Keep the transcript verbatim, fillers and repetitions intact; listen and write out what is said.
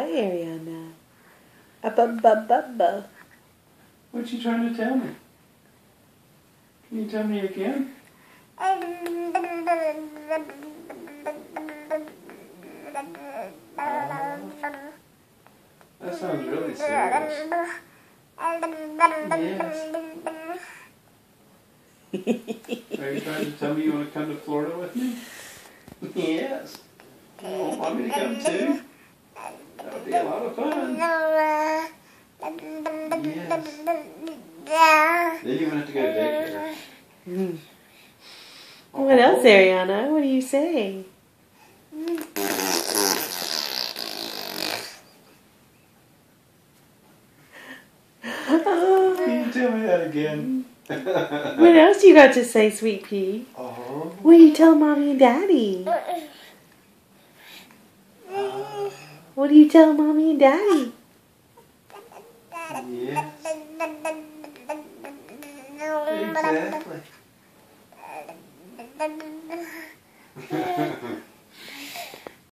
Hi, Ariana. Up-up-up-up-up. What you trying to tell me? Can you tell me again? That sounds really serious. Yes. Are you trying to tell me you want to come to Florida with me? Yes. You want me to come too? That would be a lot of fun. Yes. Then you're going to have to go to daycare. Mm. What else, Ariana? What do you say? Oh. Can you tell me that again? What else you got to say, Sweet Pea? Oh. What do you tell Mommy and Daddy? Uh, What do you tell Mommy and Daddy? yes. Exactly.